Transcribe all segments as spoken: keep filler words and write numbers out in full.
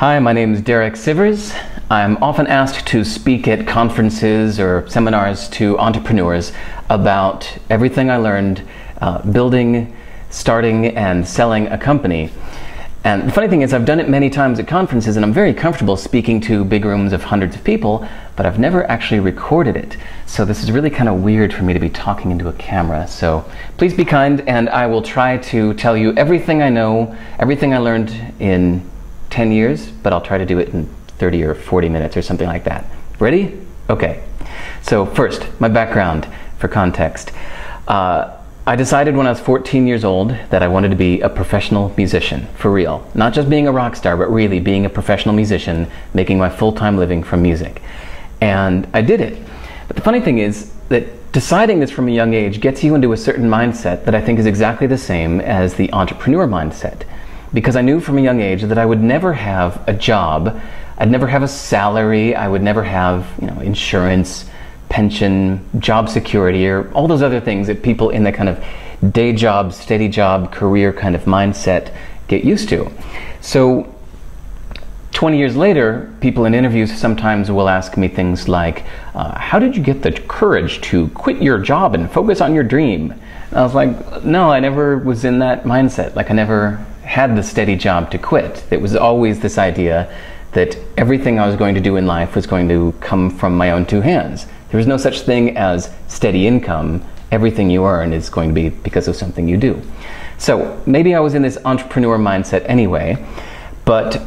Hi, my name is Derek Sivers. I'm often asked to speak at conferences or seminars to entrepreneurs about everything I learned uh, building, starting, and selling a company. And the funny thing is, I've done it many times at conferences, and I'm very comfortable speaking to big rooms of hundreds of people, but I've never actually recorded it. So this is really kind of weird for me to be talking into a camera. So please be kind, and I will try to tell you everything I know, everything I learned in ten years, but I'll try to do it in thirty or forty minutes or something like that. Ready? Okay. So first, my background for context. Uh, I decided when I was fourteen years old that I wanted to be a professional musician, for real. Not just being a rock star, but really being a professional musician, making my full-time living from music. And I did it. But the funny thing is that deciding this from a young age gets you into a certain mindset that I think is exactly the same as the entrepreneur mindset. Because I knew from a young age that I would never have a job, I'd never have a salary, I would never have, you know, insurance, pension, job security, or all those other things that people in the kind of day job, steady job, career kind of mindset get used to. So twenty years later, people in interviews sometimes will ask me things like, uh, how did you get the courage to quit your job and focus on your dream? And I was like, no, I never was in that mindset. Like I never had the steady job to quit. It was always this idea that everything I was going to do in life was going to come from my own two hands. There was no such thing as steady income. Everything you earn is going to be because of something you do. So maybe I was in this entrepreneur mindset anyway, but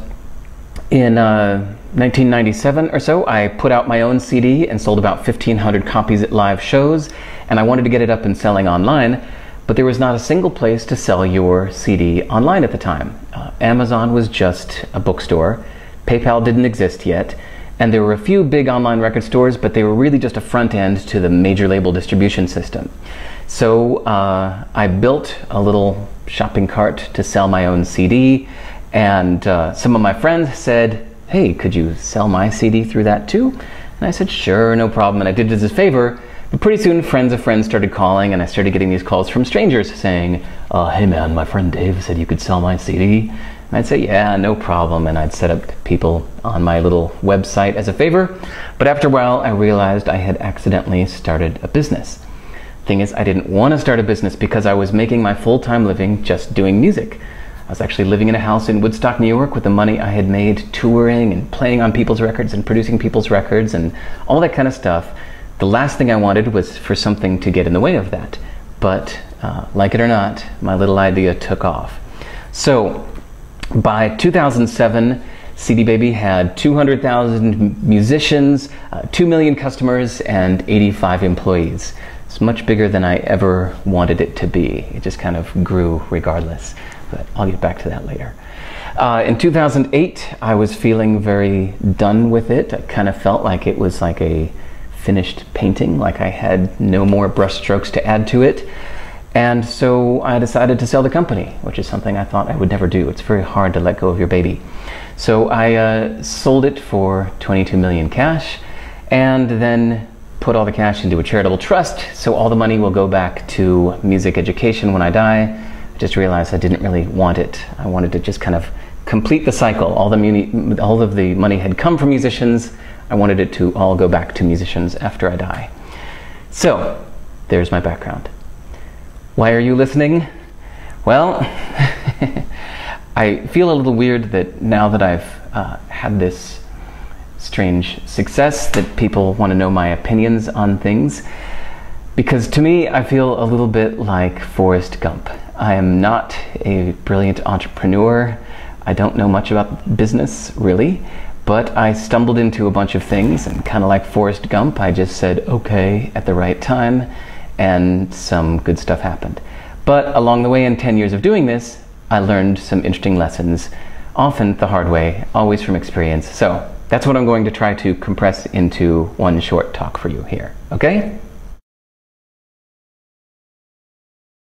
in uh, nineteen ninety-seven or so, I put out my own C D and sold about fifteen hundred copies at live shows, and I wanted to get it up and selling online. But there was not a single place to sell your C D online at the time. Uh, Amazon was just a bookstore. PayPal didn't exist yet. And there were a few big online record stores, but they were really just a front end to the major label distribution system. So uh, I built a little shopping cart to sell my own C D. And uh, some of my friends said, hey, could you sell my C D through that too? And I said, sure, no problem. And I did it as a favor. But pretty soon, friends of friends started calling, and I started getting these calls from strangers saying, uh, hey man, my friend Dave said you could sell my C D. And I'd say, yeah, no problem. And I'd set up people on my little website as a favor. But after a while, I realized I had accidentally started a business. Thing is, I didn't want to start a business because I was making my full-time living just doing music. I was actually living in a house in Woodstock, New York with the money I had made touring and playing on people's records and producing people's records and all that kind of stuff. The last thing I wanted was for something to get in the way of that. But uh, like it or not, my little idea took off. So by two thousand seven, C D Baby had two hundred thousand musicians, uh, two million customers, and eighty-five employees. It's much bigger than I ever wanted it to be. It just kind of grew regardless. But I'll get back to that later. Uh, in two thousand eight, I was feeling very done with it. I kind of felt like it was like a finished painting, like I had no more brush strokes to add to it. And so I decided to sell the company, which is something I thought I would never do. It's very hard to let go of your baby. So I uh, sold it for twenty-two million cash, and then put all the cash into a charitable trust, so all the money will go back to music education when I die. I just realized I didn't really want it. I wanted to just kind of complete the cycle. All the muni all of the money had come from musicians. I wanted it to all go back to musicians after I die. So, there's my background. Why are you listening? Well, I feel a little weird that now that I've uh, had this strange success, that people want to know my opinions on things. Because to me, I feel a little bit like Forrest Gump. I am not a brilliant entrepreneur. I don't know much about business, really. But I stumbled into a bunch of things, and kind of like Forrest Gump, I just said okay at the right time, and some good stuff happened. But along the way, in ten years of doing this, I learned some interesting lessons, often the hard way, always from experience. So that's what I'm going to try to compress into one short talk for you here, okay?